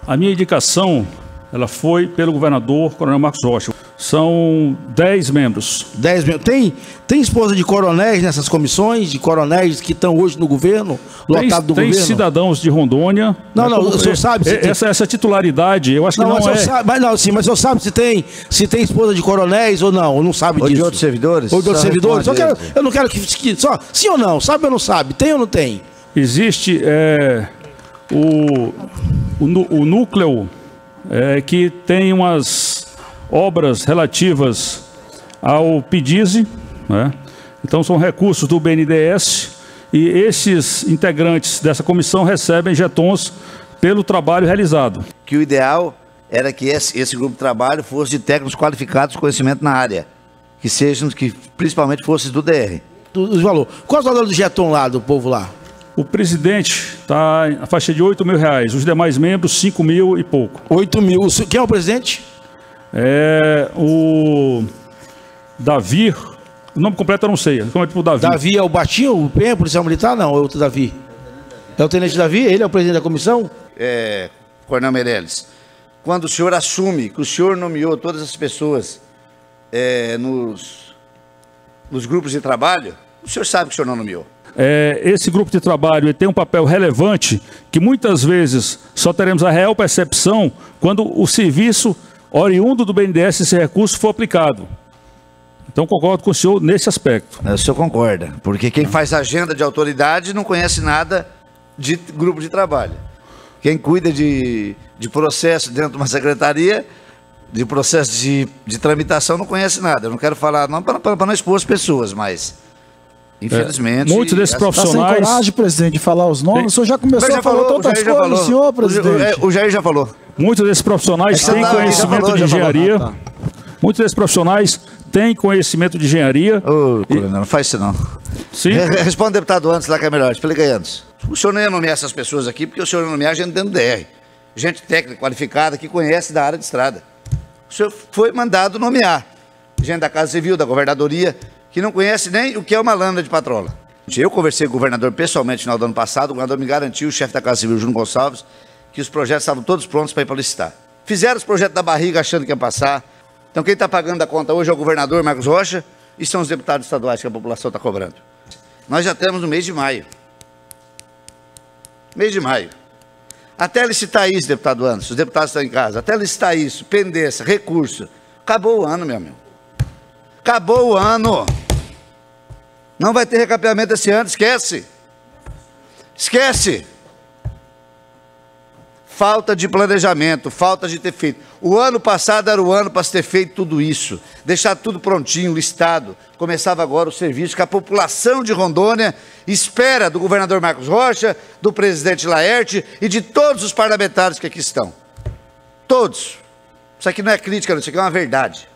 A minha indicação, ela foi pelo governador Coronel Marcos Rocha. São 10 membros. 10 membros. Tem esposa de coronéis nessas comissões, de coronéis que estão hoje no governo, lotado do governo? Tem cidadãos de Rondônia. Não, o senhor sabe se essa titularidade, eu acho que não é... Sim, mas o senhor sabe se tem esposa de coronéis ou não? Ou não sabe disso? Ou de outros servidores? Ou de outros servidores? Eu não quero que... Só, sim ou não? Sabe ou não sabe? Tem ou não tem? Existe o núcleo que tem umas obras relativas ao PIDISE, né? Então são recursos do BNDES e esses integrantes dessa comissão recebem jetons pelo trabalho realizado. Que o ideal era que esse grupo de trabalho fosse de técnicos qualificados com conhecimento na área, que principalmente fosse do DR. Valor. Qual é o valor do jeton lá, do povo lá? O presidente está na faixa de R$8.000, os demais membros 5 mil e pouco. 8 mil. Quem é o presidente? É o Davi, o nome completo eu não sei, como é tipo Davi. Davi é o Batinho, o PM, policial militar? Não, é outro Davi. É o tenente Davi? Ele é o presidente da comissão? Coronel Meirelles, quando o senhor assume que o senhor nomeou todas as pessoas nos grupos de trabalho, o senhor sabe que o senhor não nomeou. Esse grupo de trabalho tem um papel relevante que muitas vezes só teremos a real percepção quando o serviço oriundo do BNDES, esse recurso, for aplicado. Então concordo com o senhor nesse aspecto. O senhor concorda, porque quem faz agenda de autoridade não conhece nada de grupo de trabalho. Quem cuida de processo dentro de uma secretaria, de processo de tramitação, não conhece nada. Eu não quero falar, não para não expor as pessoas, mas... Infelizmente... muitos desses profissionais... Está sem coragem, presidente, de falar os nomes. O senhor já começou a falar tantas coisas, senhor, presidente. O Jair já falou. Muitos desses profissionais têm conhecimento de engenharia. Muitos desses profissionais têm conhecimento de engenharia. Não faz isso não. Sim. Responde o deputado antes lá que é melhor. Explica aí antes. O senhor não ia nomear essas pessoas aqui, porque o senhor ia nomear gente dentro do DR. Gente técnica, qualificada, que conhece da área de estrada. O senhor foi mandado nomear. Gente da Casa Civil, da Governadoria, que não conhece nem o que é uma lâmina de patrola. Eu conversei com o governador pessoalmente no final do ano passado, o governador me garantiu, o chefe da Casa Civil, Júnior Gonçalves, que os projetos estavam todos prontos para ir para licitar. Fizeram os projetos da barriga achando que ia passar. Então quem está pagando a conta hoje é o governador Marcos Rocha e são os deputados estaduais que a população está cobrando. Nós já temos no mês de maio. Mês de maio. Até licitar isso, deputado Anderson, os deputados estão em casa, até licitar isso, pendência, recurso. Acabou o ano, meu amigo. Acabou o ano. Não vai ter recapeamento esse ano, esquece. Esquece. Falta de planejamento, falta de ter feito. O ano passado era o ano para se ter feito tudo isso. Deixar tudo prontinho, listado. Começava agora o serviço que a população de Rondônia espera do governador Marcos Rocha, do presidente Laerte e de todos os parlamentares que aqui estão. Todos. Isso aqui não é crítica, isso aqui é uma verdade.